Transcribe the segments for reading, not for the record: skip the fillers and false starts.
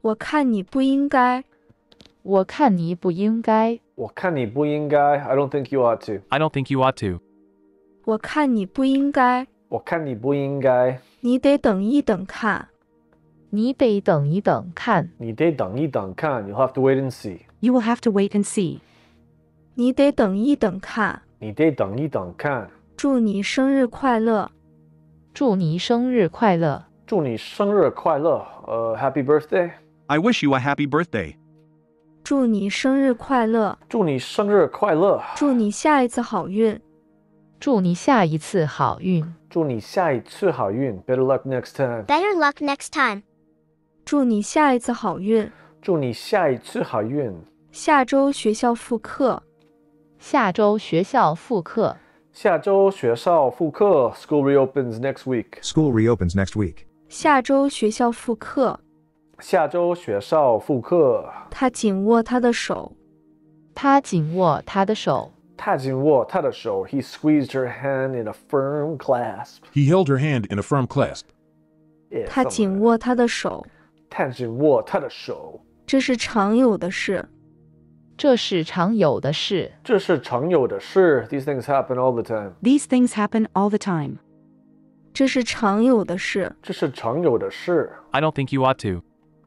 我看你不应该。 我看你不应该。 我看你不应该 I don't think you ought to. I don't think you ought to. 我看你不应该。 我看你不应该。 你得等一等看。 你得等一等看。 你得等一等看 You'll have to wait and see. You will have to wait and see. 你得等一等看。 你得等一等看。 祝你生日快乐。 祝你生日快乐。 祝你生日快乐Happy birthday. I wish you a happy birthday. 祝你生日快乐。 祝你生日快乐。 祝你下一次好运。 祝你下一次好运。 祝你下一次好运 Better luck next time. Better luck next time. 祝你下一次好运。 祝你下一次好运。 下周学校复课。 下周学校复课。 下周学校复课 School reopens next week. School reopens next week. 下周学校复课。 下周学校复课。 他紧握他的手。 他紧握他的手。 他紧握他的手 He squeezed her hand in a firm clasp. He held her hand in a firm clasp. 他紧握他的手。 他紧握他的手。 这是常有的事。 这是常有的事。 这是常有的事 These things happen all the time. These things happen all the time. 这是常有的事。 这是常有的事。 I don't think you ought to.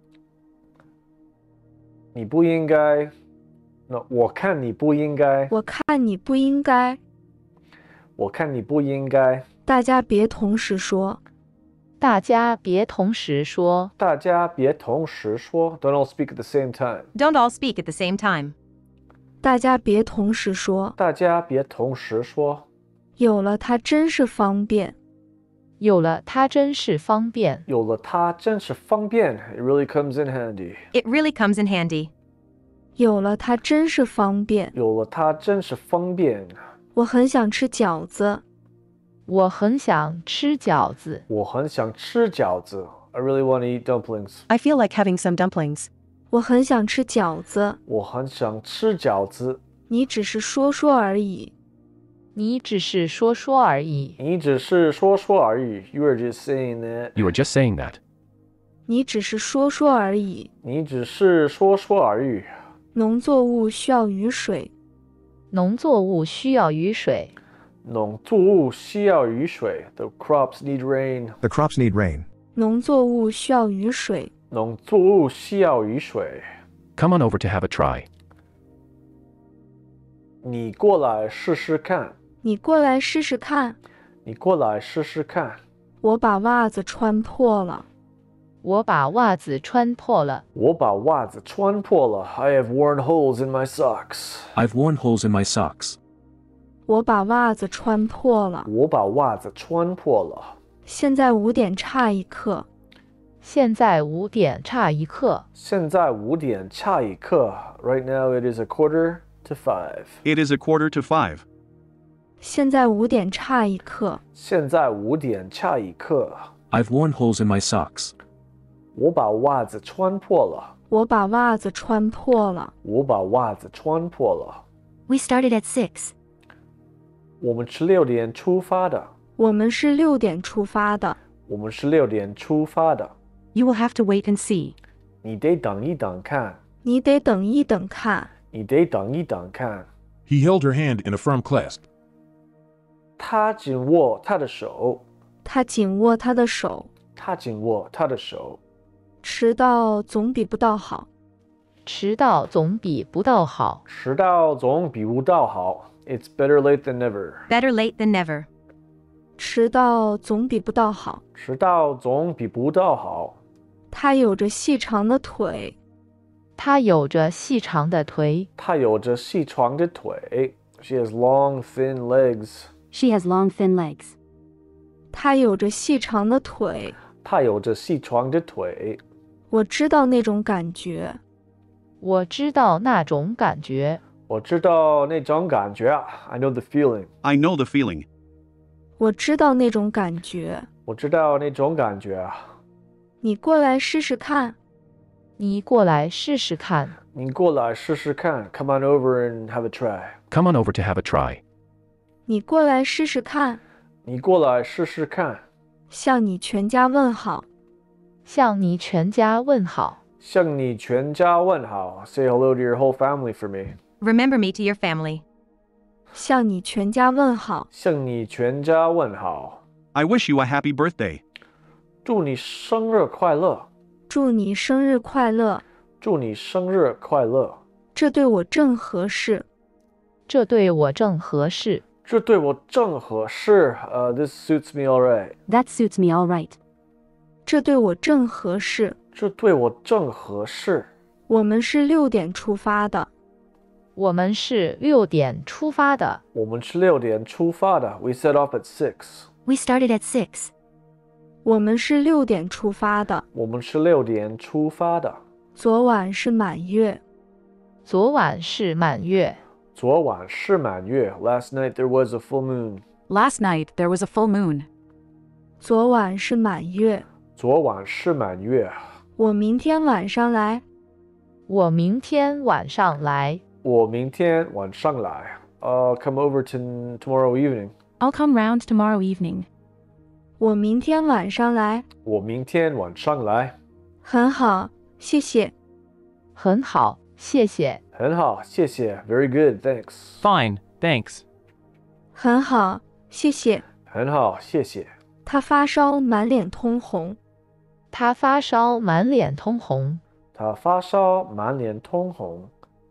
你不应该。我看你不应该。 我看你不应该。 我看你不应该。 大家别同时说。 大家别同时说。 大家别同时说 Don't all speak at the same time. Don't all speak at the same time. 大家别同时说。 大家别同时说。 有了它真是方便。 有了它真是方便。 有了它真是方便 It really comes in handy. It really comes in handy. 有了它真是方便。 有了它真是方便。 我很想吃饺子。 我很想吃饺子。 我很想吃饺子 I really want to eat dumplings. I feel like having some dumplings. 我很想吃饺子。 我很想吃饺子。 你只是说说而已。 你只是说说而已。 你只是说说而已 You are just saying that. You are just saying that. 你只是说说而已。 你只是说说而已。 农作物需要雨水。 农作物需要雨水。 农作物需要雨水 The crops need rain. The crops need rain. 农作物需要雨水。 农作物需要雨水。 Come on over to have a try. 你过来试试看。 你过来试试看。 你过来试试看。 我把袜子穿破了。 我把袜子穿破了。 我把袜子穿破了 I have worn holes in my socks. I've worn holes in my socks. 我把袜子穿破了。 我把袜子穿破了。 现在5点差1刻。 现在5点差1刻。 现在5点差1刻 Right now it is 1:45. It is 4:45. 现在5点差1刻。 现在5点差1刻。 I've worn holes in my socks. 我把袜子穿破了。 我把袜子穿破了。 我把袜子穿破了。 We started at 6. 我们是6点出发的。 我们是6点出发的。 我们是6点出发的。 You will have to wait and see. 你得等一等看。 你得等一等看。 你得等一等看。 He held her hand in a firm clasp. 他紧握他的手。 他紧握他的手。 他紧握他的手。 迟到总比不到好。 迟到总比不到好。 迟到总比不到好 It's better late than never. Better late than never. 迟到总比不到好。 迟到总比不到好。 他有着细长的腿。 他有着细长的腿。 他有着细长的腿 She has long, thin legs. She has long, thin legs. 他有着细长的腿。 他有着细长的腿。 我知道那种感觉。 我知道那种感觉。 我知道那种感觉 I know the feeling. I know the feeling. 我知道那种感觉。 我知道那种感觉。 你过来试试看。 你过来试试看。 你过来试试看 Come on over and have a try. Come on over to have a try. 你过来试试看。 你过来试试看。 向你全家问好。 向你全家问好。 向你全家问好. Say hello to your whole family for me. Remember me to your family. 向你全家问好。 向你全家问好. I wish you a happy birthday. 祝你生日快乐. 祝你生日快乐。 祝你生日快乐. 这对我正合适。 这对我正合适。 这对我正合适. This suits me all right. That suits me all right. 这对我正合适。 这对我正合适. 我们是6点出发的。 我们是6点出发的。 我们是6点出发的. We set off at 6. We started at 6. 我们是6点出发的。 我们是6点出发的. 昨晚是满月。 昨晚是满月。 昨晚是满月. Last night there was a full moon. Last night there was a full moon. 昨晚是满月。 昨晚是满月. 我明天晚上来。 我明天晚上来。 我明天晚上来. I'll come over tomorrow evening. I'll come round tomorrow evening. 我明天晚上来。 我明天晚上来. 很好，谢谢。 很好，谢谢。 很好，谢谢. Very good, thanks. Fine, thanks. 很好，谢谢。 很好，谢谢. 他发烧，满脸通红。 他发烧，满脸通红。 他发烧，满脸通红.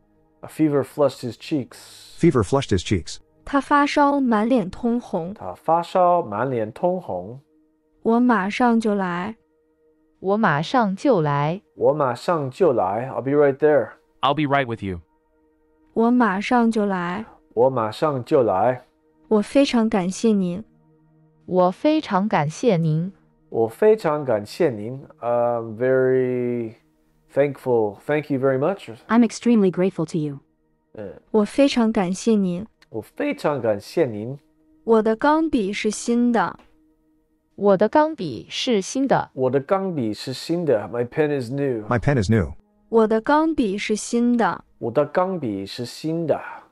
A fever flushed his cheeks. Fever flushed his cheeks. 他发烧，满脸通红。 他发烧，满脸通红. 我马上就来。 我马上就来。 我马上就来. I'll be right there. I'll be right with you. 我马上就来。 我马上就来. 我非常感谢您。 我非常感谢您。 我非常感谢您. I'm very thankful. Thank you very much. I'm extremely grateful to you. 我非常感谢您。 我非常感谢您. 我的钢笔是新的。 我的钢笔是新的。 我的钢笔是新的. My pen is new. My pen is new. 我的钢笔是新的。 我的钢笔是新的.